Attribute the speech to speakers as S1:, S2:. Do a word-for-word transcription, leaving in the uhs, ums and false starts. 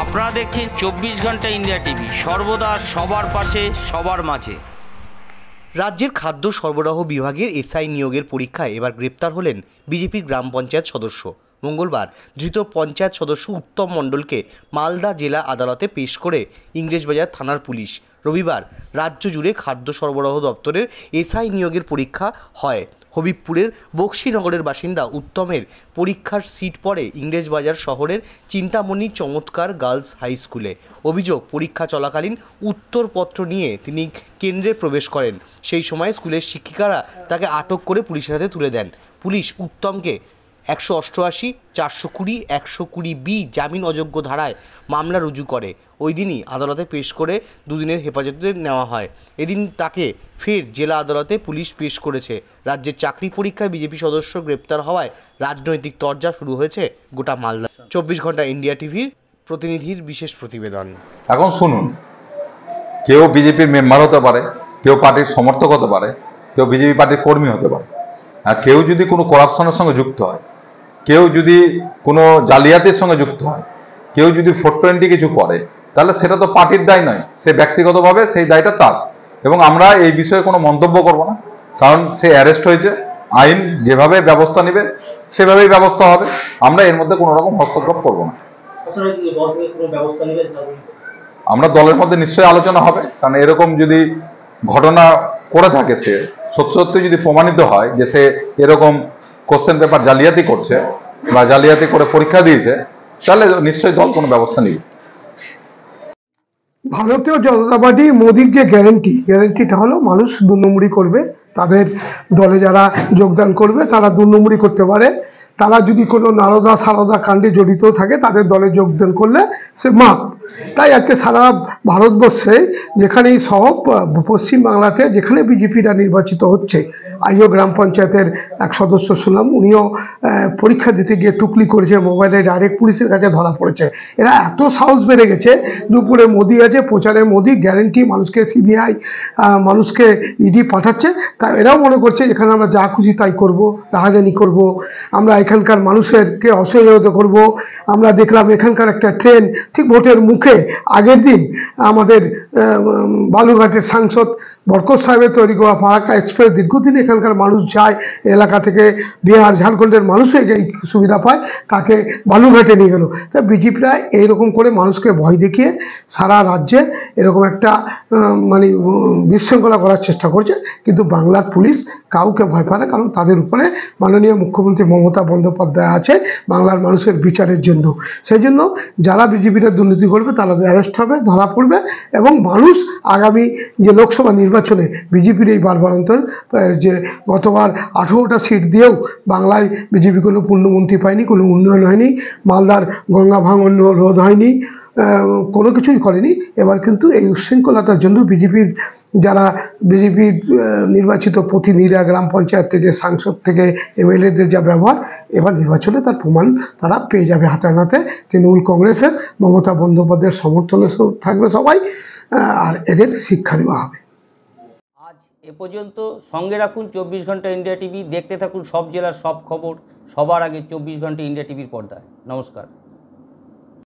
S1: আপনারা দেখছেন চব্বিশ ঘন্টা ইন্ডিয়া টিভি, সর্বদা সবার পাশে সবার মাঝে।
S2: রাজ্যের খাদ্য সরবরাহ বিভাগের এসআই নিয়োগের পরীক্ষায় এবার গ্রেপ্তার হলেন বিজেপির গ্রাম পঞ্চায়েত সদস্য। মঙ্গলবার ধৃত পঞ্চায়েত সদস্য উত্তম মণ্ডলকে মালদা জেলা আদালতে পেশ করে ইংরেজবাজার থানার পুলিশ। রবিবার রাজ্য জুড়ে খাদ্য সরবরাহ দপ্তরের এসআই নিয়োগের পরীক্ষা হয়। হবিবপুরের বক্সিনগরের বাসিন্দা উত্তমের পরীক্ষার সিট পড়ে ইংরেজবাজার শহরের চিন্তামণি চমৎকার গার্লস হাই স্কুলে। অভিযোগ, পরীক্ষা চলাকালীন উত্তরপত্র নিয়ে তিনি কেন্দ্রে প্রবেশ করেন। সেই সময় স্কুলের শিক্ষিকারা তাকে আটক করে পুলিশের হাতে তুলে দেন। পুলিশ উত্তমকে একশো অষ্টআশি চারশো কুড়ি একশো কুড়ি বি জামিন অযোগ্য ধারায় মামলা রুজু করে। ওই দিনই আদালতে পেশ করে দুদিনের হেফাজতে নেওয়া হয়। এদিন তাকে ফের জেলা আদালতে পুলিশ পেশ করেছে। রাজ্যের চাকরি পরীক্ষায় বিজেপি সদস্য গ্রেপ্তার হওয়ায় রাজনৈতিক তরজা শুরু হয়েছে গোটা মালদা। চব্বিশ ঘন্টা ইন্ডিয়া টিভির প্রতিনিধির বিশেষ প্রতিবেদন।
S3: এখন শুনুন, কেউ বিজেপির মেম্বার হতে পারে, কেউ পার্টির সমর্থক হতে পারে, কেউ বিজেপি পার্টির কর্মী হতে পারে। আর কেউ যদি কোনো করাপশনের সঙ্গে যুক্ত হয়, কেউ যদি কোনো জালিয়াতির সঙ্গে যুক্ত হয়, কেউ যদি ফোর টোয়েন্টি কিছু করে, তাহলে সেটা তো পার্টির দায় নয়, সে ব্যক্তিগতভাবে সেই দায়টা তার। এবং আমরা এই বিষয়ে কোনো মন্তব্য করব না, কারণ সে অ্যারেস্ট হয়েছে, আইন যেভাবে ব্যবস্থা নেবে সেভাবেই ব্যবস্থা হবে। আমরা এর মধ্যে কোনো রকম হস্তক্ষেপ করব না। আমরা দলের মধ্যে নিশ্চয়ই আলোচনা হবে, কারণ এরকম যদি ঘটনা করে থাকে, সে সত্য সত্যি যদি প্রমাণিত হয় যে সে এরকম কোশ্চেন পেপার জালিয়াতি করছে বা জালিয়াতি করে পরীক্ষা দিয়েছে, তাহলে নিশ্চয়ই দল কোনো ব্যবস্থা নেবে।
S4: ভারতীয় জনতা পার্টি মোদির যে গ্যারেন্টি গ্যারেন্টিটা হলো মানুষ দু নম্বরই করবে। তাদের দলে যারা যোগদান করবে তারা দু নম্বরই করতে পারে। তারা যদি কোনো নারদা সারদা কাণ্ডে জড়িত থাকে, তাদের দলে যোগদান করলে সে মাপ। তাই আজকে সারা ভারতবর্ষে যেখানেই সব পশ্চিমবাংলাতে যেখানে বিজেপিরা নির্বাচিত হচ্ছে, আইও গ্রাম পঞ্চায়েতের এক সদস্য শুনলাম, উনিও পরীক্ষা দিতে গিয়ে টুকলি করেছে, মোবাইলে ডাইরেক্ট পুলিশের কাছে ধরা পড়েছে। এরা এত সাহস বেড়ে গেছে, দুপুরে মোদি আছে, প্রচারে মোদি, গ্যারেন্টি, মানুষকে সিবিআই, মানুষকে ইডি পাঠাচ্ছে। তা এরাও মনে করছে এখানে আমরা যা খুশি তাই করব, রাহাজানি করব, আমরা এখানকার মানুষেরকে অসহযোগিতা করব। আমরা দেখলাম এখানকার একটা ট্রেন ঠিক ভোটের মুখে আগের দিন আমাদের বালুরঘাটের সাংসদ বরকত সাহেবের তৈরি করা ফারাক্কা এক্সপ্রেস, দীর্ঘদিন এখানকার মানুষ যায়, এলাকা থেকে বিহার ঝাড়খণ্ডের মানুষও এই সুবিধা পায়, তাকে বালুরঘাটে নিয়ে গেল। তা বিজেপিরা এইরকম করে মানুষকে ভয় দেখিয়ে সারা রাজ্যে এরকম একটা মানে বিশৃঙ্খলা করার চেষ্টা করছে। কিন্তু বাংলার পুলিশ কাউকে ভয় পায় না, কারণ তাদের উপরে মাননীয় মুখ্যমন্ত্রী মমতা বন্দ্যোপাধ্যায় আছে বাংলার মানুষের বিচারের জন্য। সেই জন্য যারা বিজেপিরা দুর্নীতি করবে তারা অ্যারেস্ট হবে, ধরা পড়বে, এবং মানুষ আগামী যে লোকসভা নির্বাচনে বিজেপির এই বারবারন্তর যে গতবার আঠেরোটা সিট দিয়েও বাংলায় বিজেপি কোনো পূর্ণমন্ত্রী পায়নি, কোনো উন্নয়ন হয়নি, মালদার গঙ্গা ভাঙন রোধ হয়নি, কোনো কিছুই করেনি। এবার কিন্তু এই উচ্ছৃঙ্খলতার জন্য বিজেপির যারা বিজেপির নির্বাচিত প্রতিনিধিরা গ্রাম পঞ্চায়েত থেকে, সাংসদ থেকে, এমএলএদের যা ব্যবহার, এবার নির্বাচনে তার প্রমাণ তারা পেয়ে যাবে হাতে নাতে। তৃণমূল কংগ্রেসের মমতা বন্দ্যোপাধ্যায়ের সমর্থনে থাকবে সবাই, আর এদের শিক্ষা দেওয়া হবে।
S1: আজ এ পর্যন্ত। সঙ্গে রাখুন চব্বিশ ঘন্টা ইন্ডিয়া টিভি, দেখতে থাকুন সব জেলার সব খবর সবার আগে চব্বিশ ঘন্টা ইন্ডিয়া টিভির পর্দায়। নমস্কার।